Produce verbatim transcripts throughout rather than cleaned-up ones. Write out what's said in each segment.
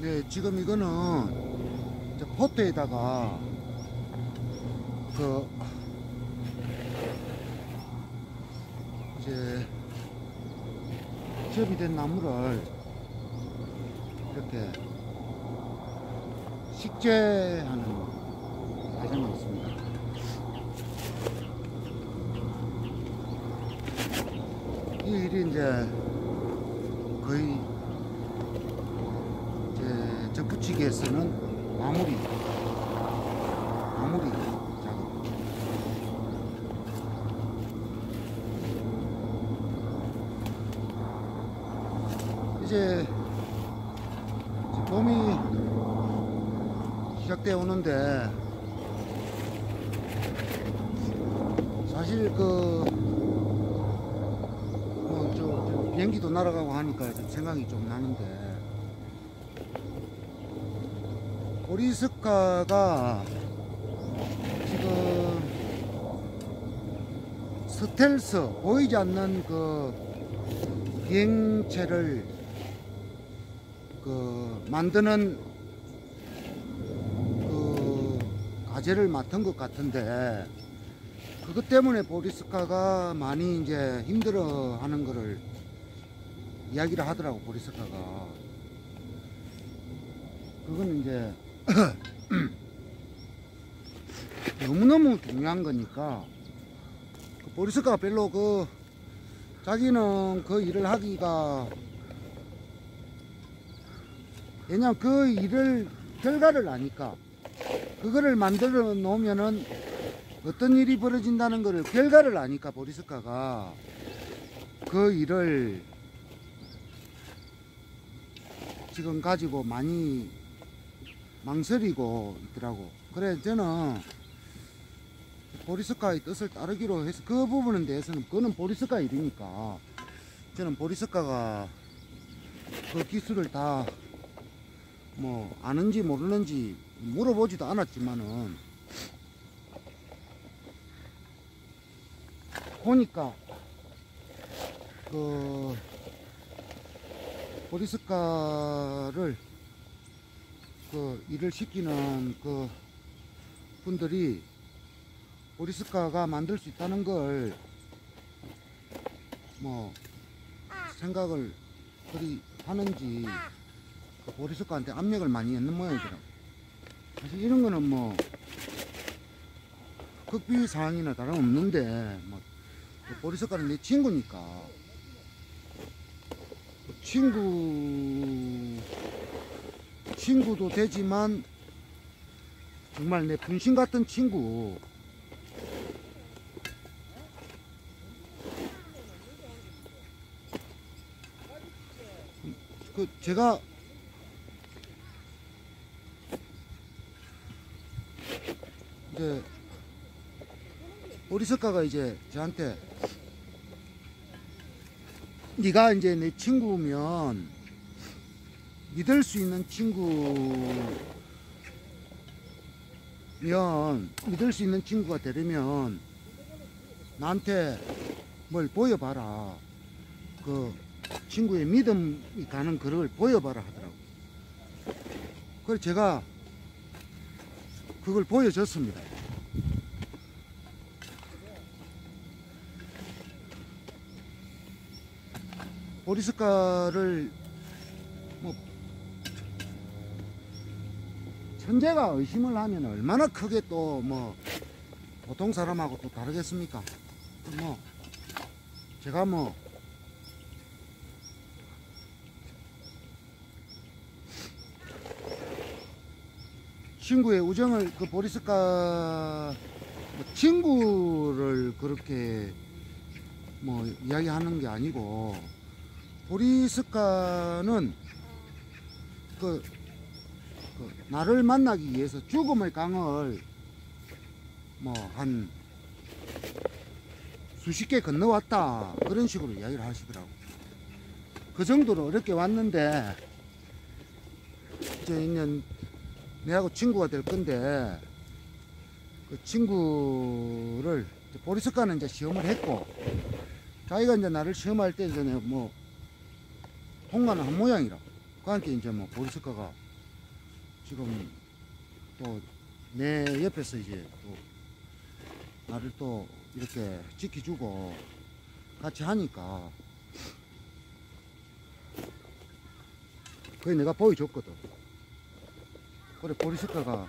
네, 지금 이거는 이제 포트에다가 그 이제 지업이 된 나무를 이렇게 식재하는 과정이 있습니다. 이 일이 이제 거의 이제 접붙이기에 쓰는 마무리 마무리 작업. 이제 봄이 시작되어 오는데 사실 그 뭐 저 비행기도 날아가고 하니까 좀 생각이 좀 나는데, 보리스카가 지금 스텔스 보이지 않는 그 비행체를 그 만드는 그 과제를 맡은 것 같은데, 그것 때문에 보리스카가 많이 이제 힘들어 하는 거를 이야기를 하더라고. 보리스카가 그건 이제 너무너무 중요한 거니까, 그 보리스카가 별로 그 자기는 그 일을 하기가, 왜냐면 그 일을 결과를 아니까, 그거를 만들어 놓으면은 어떤 일이 벌어진다는 거를 결과를 아니까, 보리스카가 그 일을 지금 가지고 많이 망설이고 있더라고. 그래 저는 보리스카의 뜻을 따르기로 해서, 그 부분에 대해서는 그거는 보리스카 일이니까 저는 보리스카가 그 기술을 다 뭐 아는지 모르는지 물어보지도 않았지만은, 보니까 그 보리스카를 그 일을 시키는 그 분들이 보리스카가 만들 수 있다는 걸 뭐 생각을 그리 하는지 그 보리스카한테 압력을 많이 했는 모양이더라고. 사실 이런 거는 뭐 극비 사항이나 다름없는데, 뭐 보리스카는 내 친구니까, 친구 친구도 되지만 정말 내 분신 같은 친구. 그 제가 이제 보리스카가 이제 저한테, 네가 이제 내 친구면, 믿을 수 있는 친구면, 믿을 수 있는 친구가 되려면 나한테 뭘 보여봐라. 그 친구의 믿음이 가는 그걸 보여봐라 하더라고. 그래서 제가 그걸 보여줬습니다. 보리스카를 뭐 천재가 의심을 하면 얼마나 크게 또 뭐 보통 사람하고 또 다르겠습니까? 뭐 제가 뭐 친구의 우정을, 그 보리스카 뭐 친구를 그렇게 뭐 이야기하는 게 아니고, 보리스카는 그, 그 나를 만나기 위해서 죽음의 강을 뭐 한 수십 개 건너왔다, 그런 식으로 이야기를 하시더라고. 그 정도로 어렵게 왔는데, 이제 있는 내하고 친구가 될 건데, 그 친구를 보리스카는 이제 시험을 했고, 자기가 이제 나를 시험할 때 전에 뭐 통과는 한 모양이라. 그러니까 이제 뭐 보리스카가 지금 또 내 옆에서 이제 또 나를 또 이렇게 지켜주고 같이 하니까 거의 내가 보여줬거든. 그래 보리스카가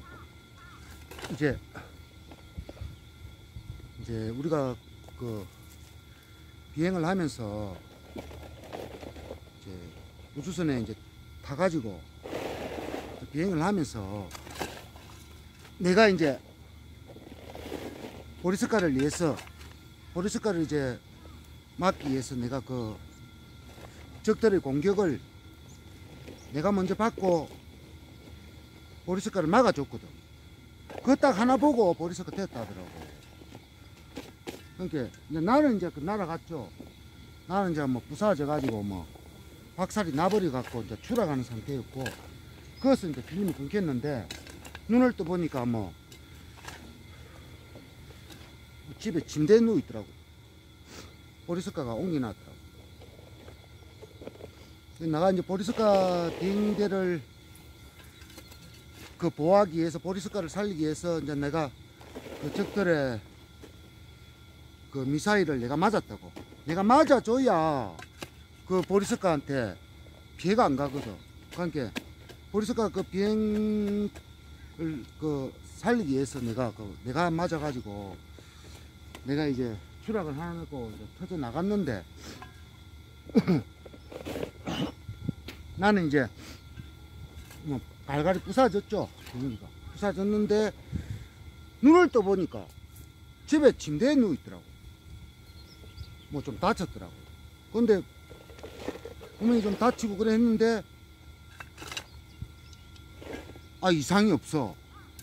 이제 이제 우리가 그 비행을 하면서 이제 우주선에 이제 타가지고 비행을 하면서 내가 이제 보리스카를 위해서 보리스카를 이제 막기 위해서 내가 그 적들의 공격을 내가 먼저 받고 보리스카를 막아줬거든. 그거 딱 하나 보고 보리스카 됐다 하더라고. 그러니까 이제 나는 이제 그 날아갔죠. 나는 이제 뭐 부사져 가지고 뭐 박살이 나버려 갖고 이제 추락하는 상태였고, 그것은 이제 필름이 끊겼는데 눈을 떠 보니까 뭐 집에 침대에 누워 있더라고. 보리스카가 옮겨놨더라고. 내가 이제 보리스카 비행대를 그 보호하기 위해서, 보리스카를 살리기 위해서 이제 내가 그 적들의 그 미사일을 내가 맞았다고. 내가 맞아줘야 그 보리스카한테 피해가 안 가거든. 그러니까 보리스카 그 비행을 그 살리기 위해서 내가 그 내가 맞아가지고 내가 이제 추락을 하고 터져 나갔는데 나는 이제 뭐 발갈이 부사졌죠. 비행기가 부사졌는데 눈을 떠 보니까 집에 침대에 누워 있더라고. 뭐 좀 다쳤더라고. 근데 분명히 좀 다치고 그래 했는데 아 이상이 없어.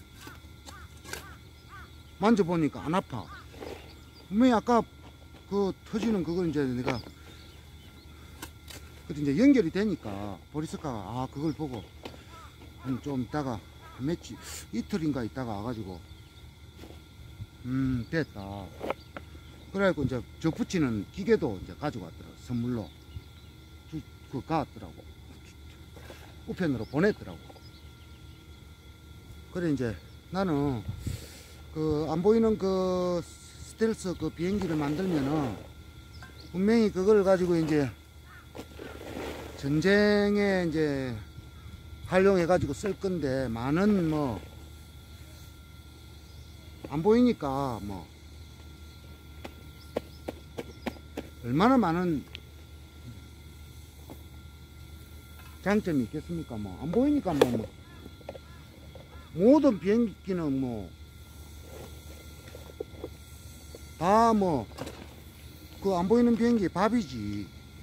만져보니까 안 아파. 분명히 아까 그 터지는 그걸 이제 내가 그때 이제 연결이 되니까 보리스카가 아 그걸 보고 좀 있다가 한 며칠 이틀인가 있다가 와가지고 음 됐다. 그래갖고 이제 저 붙이는 기계도 이제 가지고 왔더라고. 선물로 그 가왔더라고. 우편으로 보냈더라고. 그래 이제 나는 그 안 보이는 그 스텔스 그 비행기를 만들면은 분명히 그걸 가지고 이제 전쟁에 이제 활용해 가지고 쓸 건데, 많은 뭐 안 보이니까 뭐 얼마나 많은 장점이 있겠습니까? 뭐 안 보이니까 뭐, 뭐 모든 비행기는 뭐 다 뭐 그 안 보이는 비행기 밥이지.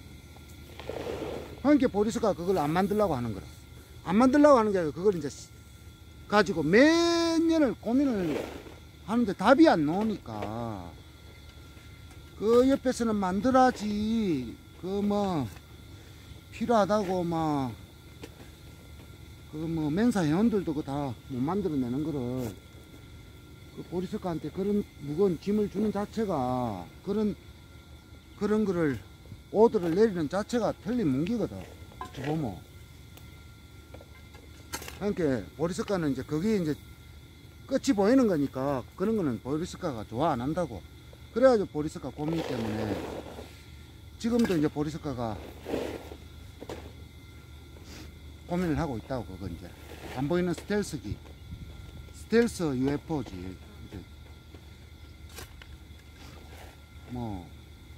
그러니까 보리스가 그걸 안 만들려고 하는 거라. 안 만들려고 하는 게 아니라 그걸 이제 가지고 몇 년을 고민을 하는데 답이 안 나오니까 그 옆에서는 만들어야지. 그 뭐 필요하다고 막 그 뭐 멘사 회원들도 그 다 못 만들어내는 거를 그 보리스카한테 그런 무거운 짐을 주는 자체가, 그런 그런 거를 오더를 내리는 자체가 틀린 문기거든. 보면. 그러니까 보리스카는 이제 그게 이제 끝이 보이는 거니까 그런 거는 보리스카가 좋아 안 한다고. 그래가지고 보리스카 고민 때문에 지금도 이제 보리스카가 고민을 하고 있다고. 그거 이제 안 보이는 스텔스기, 스텔스 유에프오지. 이제 뭐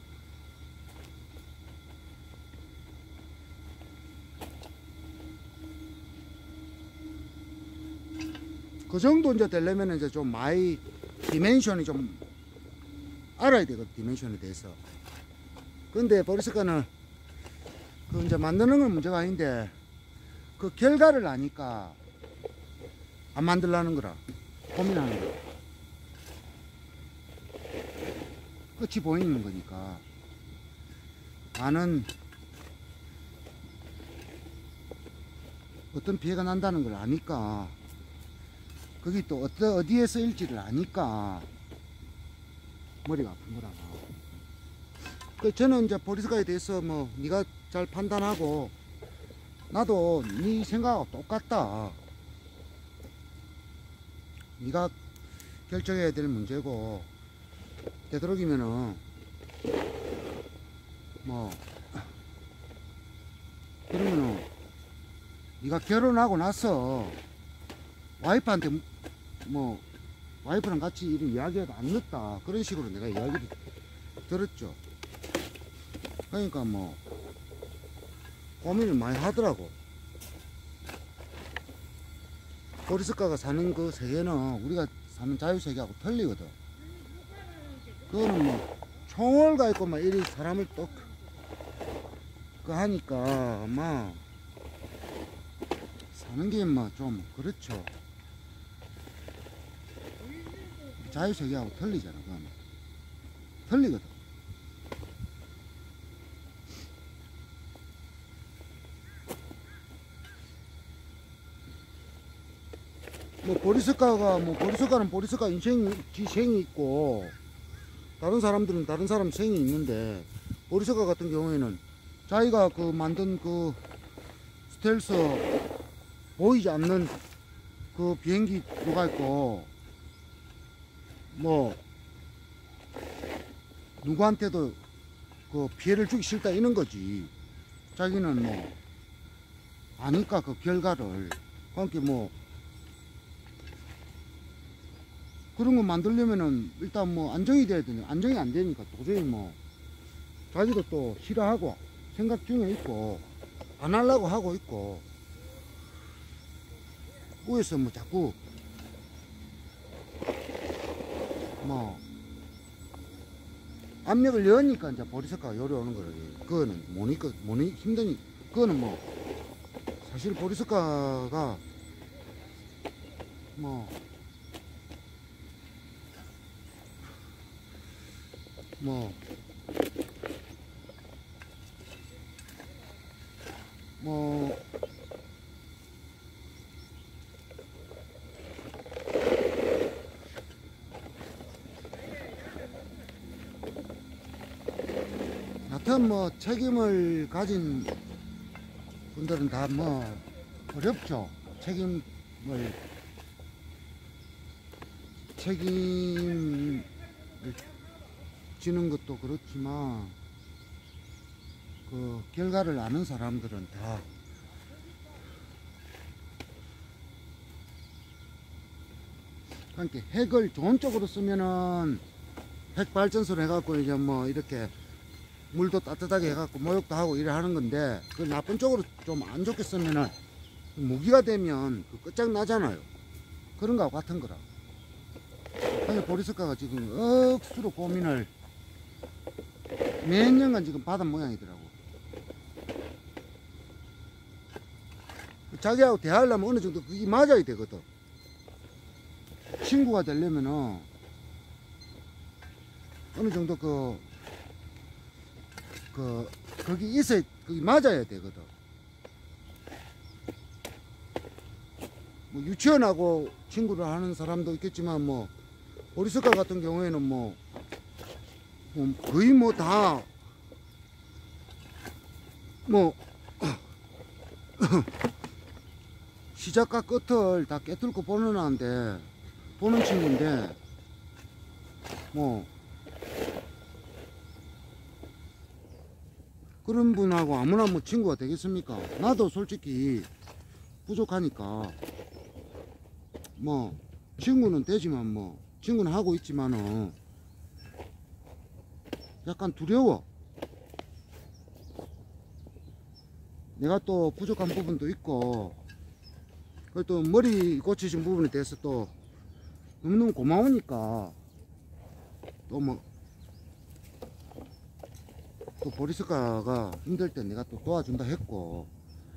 그 정도 이제 되려면 이제 좀 많이 디멘션이 좀 알아야 되거든. 디멘션에 대해서. 근데 보리스카는 그 이제 만드는 건 문제가 아닌데 그 결과를 아니까 안 만들라는 거라. 고민하는 거라. 끝이 보이는 거니까. 많은 어떤 피해가 난다는 걸 아니까, 거기 또 어떠, 어디에 쓰일지를 아니까 머리가 아픈 거라. 그 저는 이제 보리스카에 대해서 뭐 네가 잘 판단하고 나도 네 생각하고 똑같다. 네가 결정해야 될 문제고, 되도록이면은 뭐 그러면은 네가 결혼하고 나서 와이프한테 뭐 와이프랑 같이 이런 이야기해도 안 늦다 그런 식으로 내가 이야기를 들었죠. 그러니까 뭐 고민을 많이 하더라고. 보리스카가 사는 그 세계는 우리가 사는 자유세계하고 틀리거든. 그거는 뭐 총을 가 있고 막 이리 사람을 또 그 하니까 막 사는 게 뭐 좀 그렇죠. 자유세계하고 틀리잖아. 그거는 틀리거든. 뭐 보리스카가 뭐 보리스카는 보리스카 인생이 지 생이 있고 다른 사람들은 다른 사람 생이 있는데, 보리스카 같은 경우에는 자기가 그 만든 그 스텔스 보이지 않는 그 비행기 누가 있고 뭐 누구한테도 그 피해를 주기 싫다 이런 거지. 자기는 뭐 아니까 그 결과를. 그러니까 뭐 그런 거 만들려면은 일단 뭐 안정이 돼야 되네. 안정이 안 되니까 도저히 뭐 자기도 또 싫어하고 생각 중에 있고 안 하려고 하고 있고, 위에서 뭐 자꾸 뭐 압력을 넣으니까 이제 보리스카가 요리 오는 거래. 그거는 뭐니까 뭐니 힘드니. 그거는 뭐 사실 보리스카가 뭐 뭐, 뭐, 여튼 뭐 책임을 가진 분들은 다 뭐 어렵죠. 책임을, 책임을 지는 것도 그렇지만 그 결과를 아는 사람들은 다 그러니까 핵을 좋은 쪽으로 쓰면은 핵 발전소를 해갖고 이제 뭐 이렇게 물도 따뜻하게 해갖고 목욕도 하고 이래 하는 건데, 그 나쁜 쪽으로 좀 안 좋게 쓰면은 무기가 되면 그 끝장나잖아요. 그런 거하고 같은 거라. 그래서 보리스카가 지금 억수로 고민을 몇 년간 지금 받은 모양이더라고. 자기하고 대화하려면 어느 정도 그게 맞아야 되거든. 친구가 되려면은 어느 정도 그, 그, 거기 있어야, 그게 맞아야 되거든. 뭐 유치원하고 친구를 하는 사람도 있겠지만, 뭐, 보리스카 같은 경우에는 뭐, 뭐 거의 뭐 다, 뭐, 시작과 끝을 다 깨뚫고 보는 아인데, 보는 친구인데, 뭐, 그런 분하고 아무나 뭐 친구가 되겠습니까? 나도 솔직히 부족하니까, 뭐, 친구는 되지만 뭐, 친구는 하고 있지만은, 약간 두려워. 내가 또 부족한 부분도 있고, 그리고 또 머리 고치신 부분에 대해서 또 너무너무 고마우니까, 또 뭐, 또 보리스카가 힘들 때 내가 또 도와준다 했고,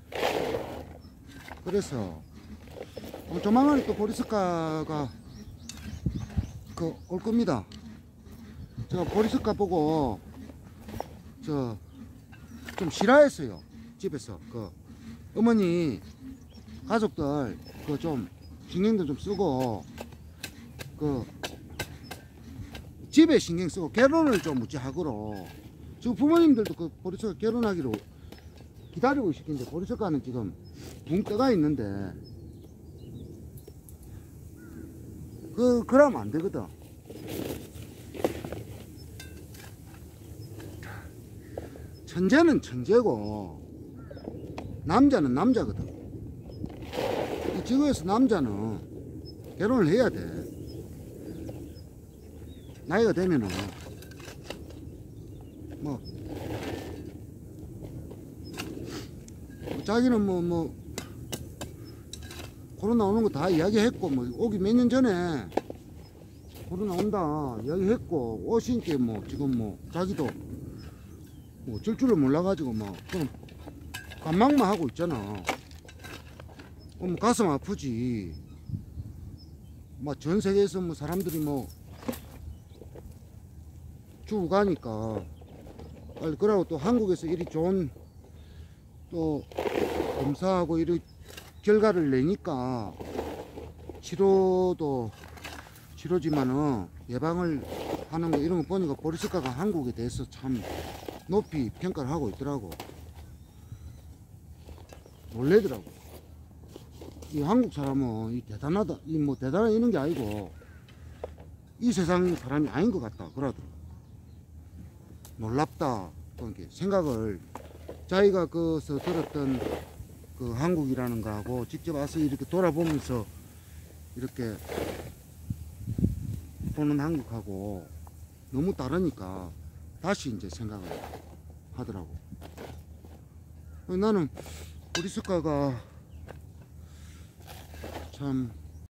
그래서 어, 조만간에 또 보리스카가 그 올 겁니다. 제가 보리스카 보고 저 좀 싫어했어요. 집에서 그 어머니 가족들 그 좀 신경도 좀 쓰고 그 집에 신경 쓰고 결혼을 좀 무지하고로, 지금 부모님들도 그 보리스카 결혼하기로 기다리고 있는데, 보리스카는 지금 붕 떠가 있는데 그, 그러면 안 되거든. 천재는 천재고, 남자는 남자거든. 이 지구에서 남자는 결혼을 해야 돼. 나이가 되면은, 뭐, 자기는 뭐, 뭐, 코로나 오는 거 다 이야기했고, 뭐, 오기 몇 년 전에 코로나 온다 이야기했고, 오신 게 뭐, 지금 뭐, 자기도 뭐, 어쩔 줄을 몰라가지고, 뭐, 그럼, 관망만 하고 있잖아. 그럼 가슴 아프지. 뭐, 전 세계에서 뭐, 사람들이 뭐, 죽어가니까, 빨리, 그러고 또 한국에서 이리 좋은, 또, 검사하고 이리 결과를 내니까, 치료도, 치료지만은, 예방을 하는 거, 이런 거 보니까 보리스카가 한국에 대해서 참 높이 평가를 하고 있더라고. 놀래더라고. 이 한국 사람은 이 대단하다, 이 뭐 대단한 이런 게 아니고, 이 세상 사람이 아닌 것 같다. 그러더라고. 놀랍다. 그렇게 생각을, 자기가 그서 들었던 그 한국이라는 거하고 직접 와서 이렇게 돌아보면서 이렇게 보는 한국하고 너무 다르니까 다시 이제 생각을 하더라고. 나는 보리스카가 참